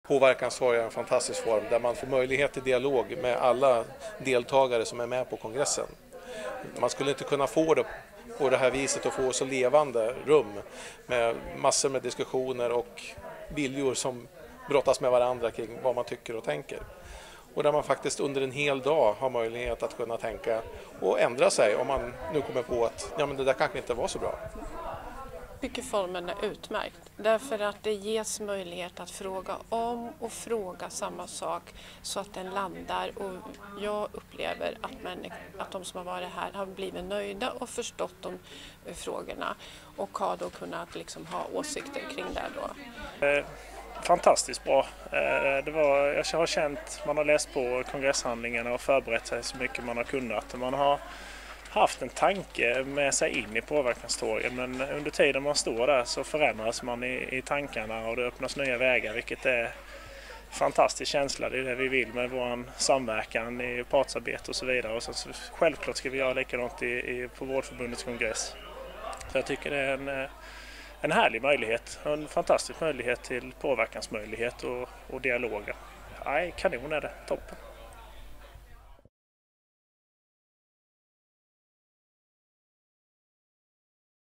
Påverkanstorg är en fantastisk form där man får möjlighet till dialog med alla deltagare som är med på kongressen. Man skulle inte kunna få det på det här viset och få så levande rum med massor med diskussioner och viljor som brottas med varandra kring vad man tycker och tänker. Och där man faktiskt under en hel dag har möjlighet att kunna tänka och ändra sig om man nu kommer på att ja, men det där kanske inte var så bra. Jag tycker formen är utmärkt därför att det ges möjlighet att fråga om och fråga samma sak så att den landar, och jag upplever att de som har varit här har blivit nöjda och förstått de frågorna och har då kunnat liksom ha åsikter kring det då. Fantastiskt bra. Jag har känt, man har läst på kongresshandlingarna och förberett sig så mycket man har kunnat. Man har haft en tanke med sig in i påverkanstorgen, men under tiden man står där så förändras man i tankarna och det öppnas nya vägar, vilket är en fantastisk känsla. Det är det vi vill med vår samverkan i partsarbete och så vidare. Och så självklart ska vi göra likadant på Vårdförbundets kongress. Så jag tycker det är en härlig möjlighet, en fantastisk möjlighet till påverkansmöjlighet och dialoger. Nej, kanon är det, toppen.